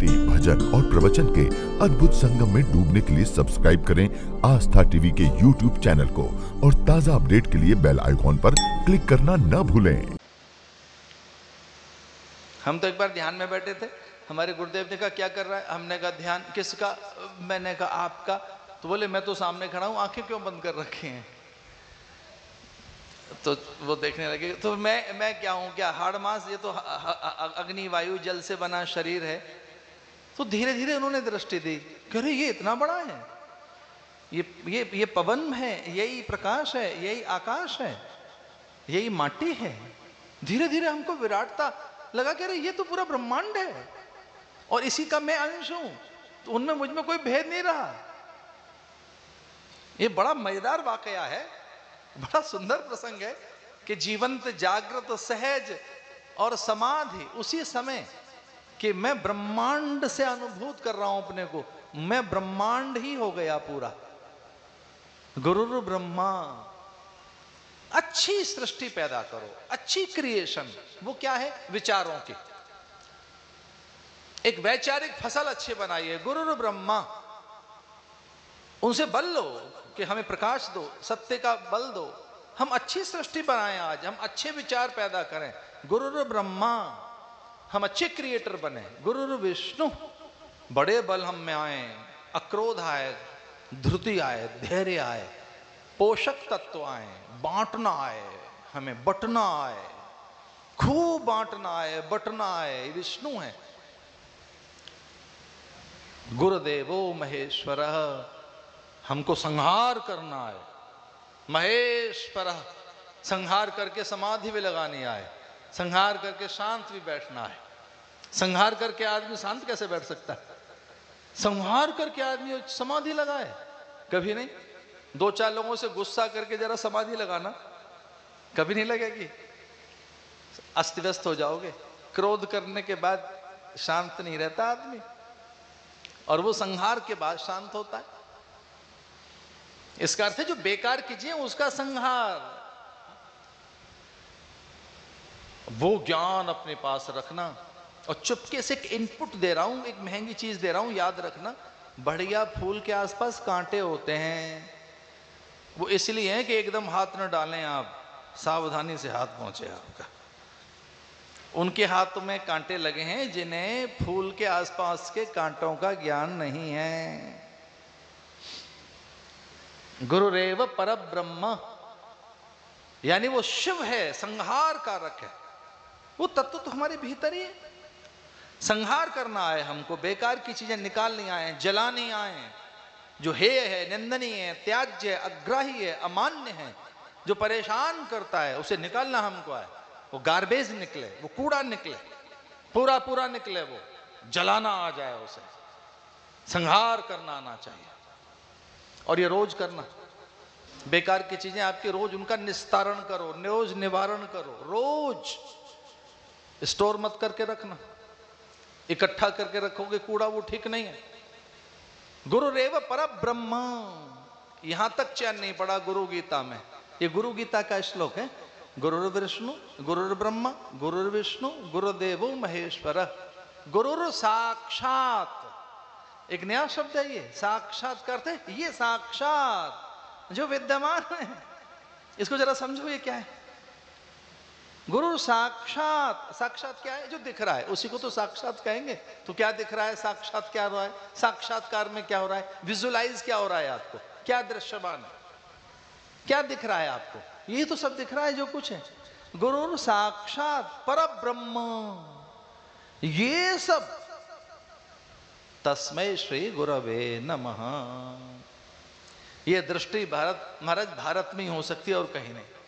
भक्ति, भजन और प्रवचन के अद्भुत संगम में डूबने के लिए सब्सक्राइब करें आस्था टीवी के यूट्यूब चैनल को और ताजा अपडेट के लिए बेल आइकॉन पर क्लिक करना न भूलें। हम तो एक बार ध्यान में बैठे थे, हमारे गुरुदेव ने कहा क्या कर रहा है? हमने कहा ध्यान। किसका? मैंने कहा आपका। तो बोले मैं तो सामने खड़ा हूं, आंखें क्यों बंद कर रखी हैं? तो वो देखने लगे। तो मैं क्या हूं? क्या हाड़ मांस? ये तो अग्नि वायु जल से बना शरीर है। तो धीरे धीरे उन्होंने दृष्टि दी, कह रहे ये इतना बड़ा है, ये पवन है, यही प्रकाश है, यही आकाश है, यही माटी है। धीरे धीरे हमको विराटता लगा, कह रहे ये तो पूरा ब्रह्मांड है और इसी का मैं अंश हूं। तो उनमें मुझ में कोई भेद नहीं रहा। ये बड़ा मजेदार वाकया है, बड़ा सुंदर प्रसंग है कि जीवंत, जागृत, सहज और समाधि उसी समय कि मैं ब्रह्मांड से अनुभूत कर रहा हूं अपने को, मैं ब्रह्मांड ही हो गया पूरा। गुरुर् ब्रह्मा। अच्छी सृष्टि पैदा करो, अच्छी क्रिएशन। वो क्या है? विचारों की एक वैचारिक फसल अच्छी बनाइए। गुरुर् ब्रह्मा, उनसे बल लो कि हमें प्रकाश दो, सत्य का बल दो। हम अच्छी सृष्टि बनाएं, आज हम अच्छे विचार पैदा करें। गुरुर् ब्रह्मा, हम अच्छे क्रिएटर बने। गुरुर् विष्णु, बड़े बल हम में आए, अक्रोध आए, धृति आए, धैर्य आए, पोषक तत्व आए, बांटना आए, हमें बटना आए, खूब बांटना आए, बटना आए। विष्णु है। गुरुदेवो महेश्वरः, हमको संहार करना है। महेश्वरः, संहार करके समाधि भी लगानी आए, संहार करके शांत भी बैठना है। संहार करके आदमी शांत कैसे बैठ सकता है? संहार करके आदमी समाधि लगाए? कभी नहीं। दो चार लोगों से गुस्सा करके जरा समाधि लगाना, कभी नहीं लगेगी, अस्त व्यस्त हो जाओगे। क्रोध करने के बाद शांत नहीं रहता आदमी, और वो संहार के बाद शांत होता है। इसका अर्थ है जो बेकार कीजिए उसका संहार। वो ज्ञान अपने पास रखना और चुपके से एक इनपुट दे रहा हूं, एक महंगी चीज दे रहा हूं, याद रखना। बढ़िया फूल के आसपास कांटे होते हैं, वो इसलिए है कि एकदम हाथ न डालें आप, सावधानी से हाथ पहुंचे आपका। उनके हाथों में कांटे लगे हैं जिन्हें फूल के आसपास के कांटों का ज्ञान नहीं है। गुरुरेव परब्रह्म, यानी वो शिव है, संहार कारक है। वो तत्व तो हमारे भीतर ही है। संहार करना है हमको, बेकार की चीजें निकालनी आए, जलानी आए। जो हेय है, निंदनीय है, त्याज्य है, अग्राही है, अमान्य है, जो परेशान करता है, उसे निकालना हमको है। वो गार्बेज निकले, वो कूड़ा निकले, पूरा पूरा निकले, वो जलाना आ जाए, उसे संहार करना आना चाहिए। और ये रोज करना। बेकार की चीजें आपकी रोज उनका निस्तारण करो, रोज निवारण करो। रोज स्टोर मत करके रखना, इकट्ठा करके रखोगे कूड़ा, वो ठीक नहीं है। गुरुरेव परब्रह्म, यहां तक चैन नहीं पड़ा गुरु गीता में। ये गुरु गीता का श्लोक है। गुरुर् विष्णु गुरुर् ब्रह्मा गुरुर् विष्णु गुरुदेवो महेश्वरः। गुरुर् साक्षात, एक नया शब्द है ये। साक्षात करते, ये साक्षात जो विद्यमान है। इसको जरा समझो, ये क्या है? गुरु साक्षात। साक्षात क्या है? जो दिख रहा है उसी को तो साक्षात कहेंगे। तो क्या दिख रहा है? साक्षात क्या हो रहा है? साक्षात्कार में क्या हो रहा है? विजुलाइज क्या हो रहा है? आपको क्या दृश्यमान है? क्या दिख रहा है आपको? ये तो सब दिख रहा है जो कुछ है। गुरु साक्षात परब्रह्म, ये सब। तस्मै श्री गुरवे नमः। ये दृष्टि भारत, महाराज भारत में ही हो सकती है और कहीं नहीं।